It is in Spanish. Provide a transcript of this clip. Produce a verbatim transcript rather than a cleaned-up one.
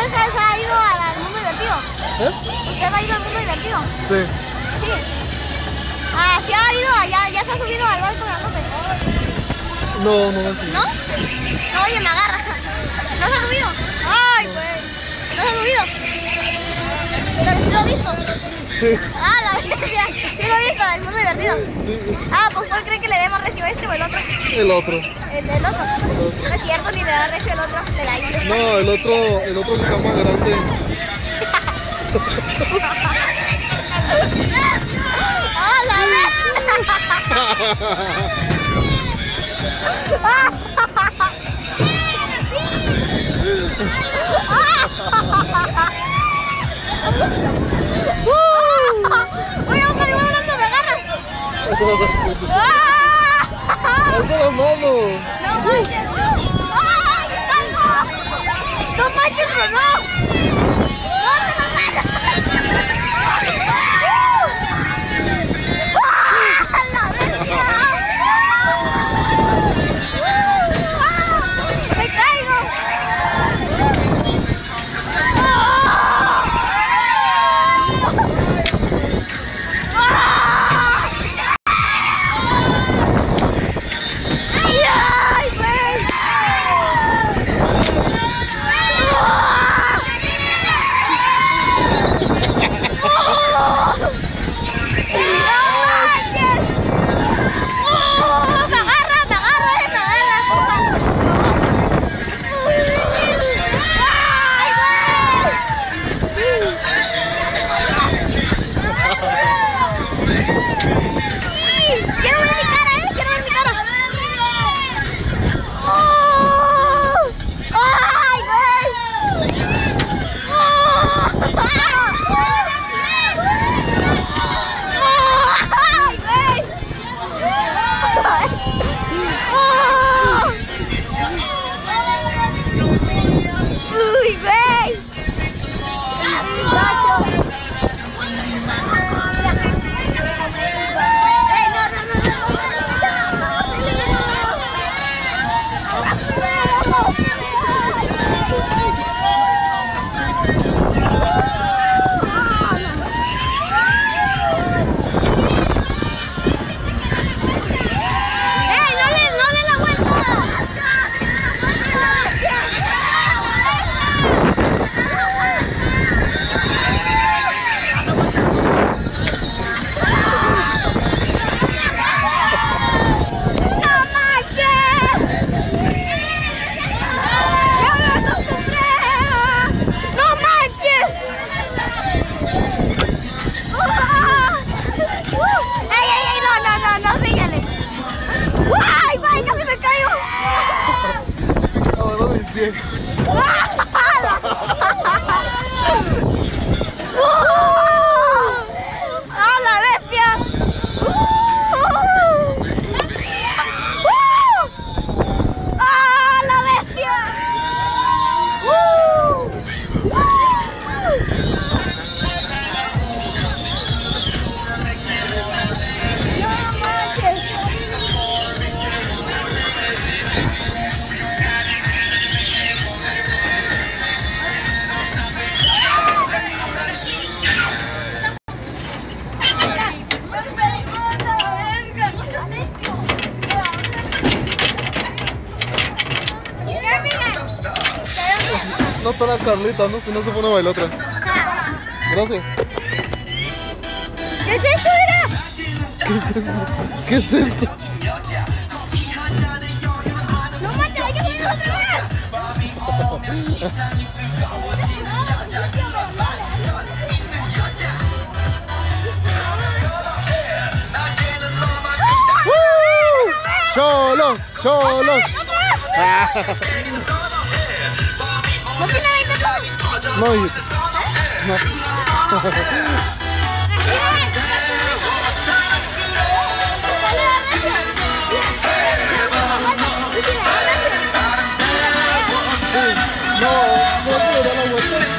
se ha ido al mundo divertido? ¿Eh? ¿Usted ha ido al mundo divertido? Sí. Sí. Ah, sí ha ido, ya, ya se ha subido al barco grandote. No, no me sigue. ¿No? No, oye, me agarra. ¿No se ha subido? Ay, güey. ¿No se ha subido? ¿Lo, lo has visto? Sí. Ah, la bestia. Sí lo he visto, el mundo divertido. Sí. Ah, pues ¿cuál cree que le dé más recio, este o el otro? El otro. El del otro. No es cierto, ni le da recio el otro. Le da inglés. No, el otro, el otro que está más grande. ¡Ah, la bestia! Oye, Oscar, igual hablando de garras. ¡Alza la mano! ¡No manches! ¡Ay, salgo! ¡No manches, pero no! ¡Dónde la mano! ¡Ah, la bestia! ¡Me caigo! ¡Ay, güey! Quiero ver mi cara, eh, quiero ver mi cara. ¡Oh! ¡Ay, güey! ¡Oh! ¡Ay, güey! ¡Oh! ¡Uy, güey! ¡Gacho! ¡Ah, la bestia! ¡Ah, la bestia! No está la Carlita, ¿no? Si no se pone a bailar otra. Gracias. ¿Qué es eso, era? ¿Qué es eso? ¿Qué es esto? ¡No manches, hay que ponerlo otra vez! ¡Cholos! ¡Cholos! ¿No tiene veinte pesos? No, hijito. No. No, no puedo dar la vuelta.